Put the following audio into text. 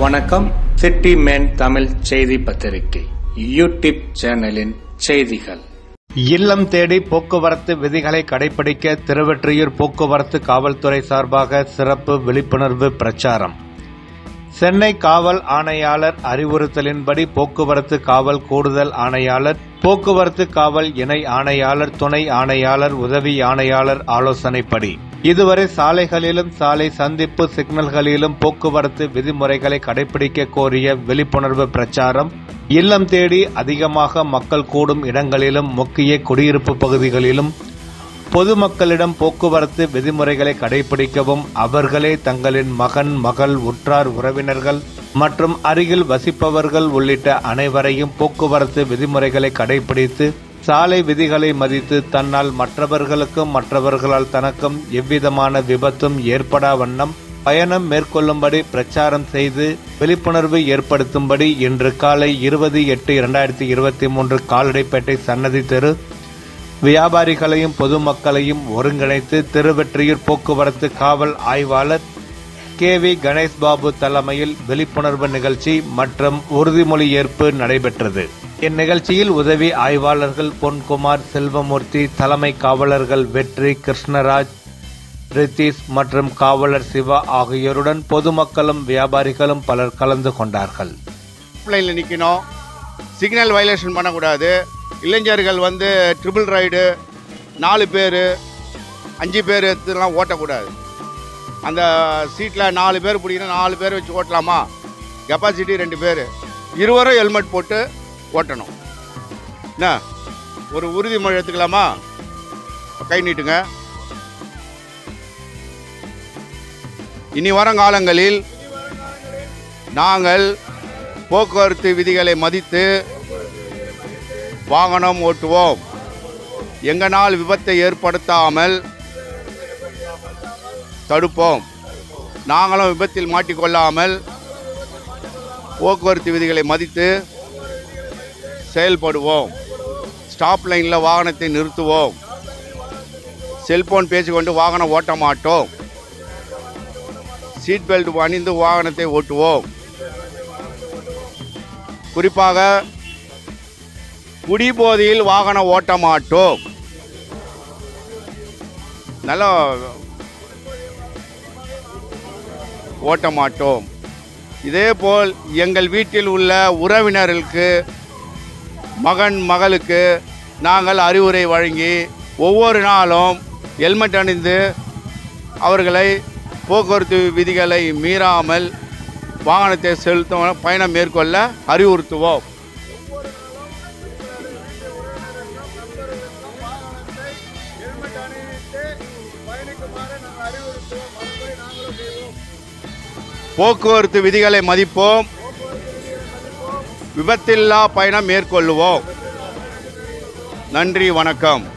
வணக்கம். City man Tamil செய்தி பத்திரிகை யூடியூப் சேனலின் செய்திகள். இல்லம் தேடி போக்குவரத்து விதிகளை கடைபிடிக்க திருவெற்றியூர் போக்குவரத்து காவல்துறை சார்பாக சிறப்பு விழிப்புணர்வு பிரச்சாரம். சென்னை காவல் ஆணையாளர் அறிவுறுத்தலின்படி போக்குவரத்து காவல் கூடுதல் ஆணையாளர், போக்குவரத்து காவல் இணை ஆணையாளர், துணை ஆணையாளர், உதவி ஆணையாளர் ஆலோசனைப்படி இதுவரை சாலைகளிலும் சாலை சந்திப்பு சிக்னல்களிலும் போக்குவரத்து விதிமுறைகளை கடைபிடிக்க கோரிய விழிப்புணர்வு பிரச்சாரம் இல்லம் தேடி அதிகமாக மக்கள் கூடும் இடங்களிலும் முக்கிய குடியிருப்பு பகுதிகளிலும் பொதுமக்களிடம் போக்குவரத்து விதிமுறைகளை கடைபிடிக்கவும், அவர்களே தங்களின் மகன், மகள், உற்றார் உறவினர்கள் மற்றும் அருகில் வசிப்பவர்கள் உள்ளிட்ட அனைவரையும் போக்குவரத்து விதிமுறைகளை கடைபிடித்து சாலை விதிகளை மதித்து தன்னால் மற்றவர்களுக்கும் மற்றவர்களால் தனக்கும் எவ்விதமான விபத்தும் ஏற்படா வண்ணம் பயணம் மேற்கொள்ளும்படி பிரச்சாரம் செய்து விழிப்புணர்வு ஏற்படுத்தும்படி இன்று காலை 20/8/2023 கால்நடைப்பேட்டை சன்னதி தெரு வியாபாரிகளையும் பொதுமக்களையும் ஒருங்கிணைத்து திருவெற்றியூர் போக்குவரத்து காவல் ஆய்வாளர் KV கணேஷ் பாபு தலைமையில் விழிப்புணர்வு நிகழ்ச்சி மற்றும் உறுதிமொழி ஏற்பு நடைபெற்றது. இந்நிகழ்ச்சியில் உதவி ஆய்வாளர்கள் பொன்குமார், செல்வமூர்த்தி, தலைமை காவலர்கள் வெற்றி, கிருஷ்ணராஜ், ரித்தீஷ் மற்றும் காவலர் சிவா ஆகியோருடன் பொதுமக்களும் வியாபாரிகளும் பலர் கலந்து கொண்டார்கள். நிற்கணும், சிக்னல் வயலேஷன் பண்ணக்கூடாது. இளைஞர்கள் ட்ரிபிள் ரைடு 4 பேர் 5 பேர் எடுத்துலாம் ஓட்டக்கூடாது. அந்த சீட்டில் 4 பேர் பிடிக்கணும், 4 பேர் வச்சு ஓட்டலாமா? கெப்பாசிட்டி 2 பேர், இருவரும் ஹெல்மெட் போட்டு ஓட்டணும். என்ன ஒரு உறுதிமொழி எடுத்துக்கலாமா? கை நீட்டுங்க. இனி வருங்காலங்களில் நாங்கள் போக்குவரத்து விதிகளை மதித்து வாகனம் ஓட்டுவோம். எங்களால் விபத்தை ஏற்படுத்தாமல் தடுப்போம். நாங்களும் விபத்தில் மாட்டிக்கொள்ளாமல் போக்குவரத்து விதிகளை மதித்து செயல்படுவோம். ஸ்டாப் லைனில் வாகனத்தை நிறுத்துவோம். செல்போன் பேசிக்கொண்டு வாகனம் ஓட்ட மாட்டோம். சீட் பெல்ட் அணிந்து வாகனத்தை ஓட்டுவோம். குறிப்பாக குடிபோதையில் வாகனம் ஓட்ட மாட்டோம். நல்லா ஓட்ட மாட்டோம். இதேபோல் எங்கள் வீட்டில் உள்ள உறவினர்களுக்கு, மகன், மகளுக்கு நாங்கள் அறிவுரை வழங்கி ஒவ்வொரு நாளும் ஹெல்மெட் அணிந்து அவர்களை போக்குவரத்து விதிகளை மீறாமல் வாகனத்தை செலுத்தும் பயணம் மேற்கொள்ள அறிவுறுத்துவோம். போக்குவரத்து விதிகளை மதிப்போம். விபத்தில்லா பயணம் மேற்கொள்ளுவோம். நன்றி, வணக்கம்.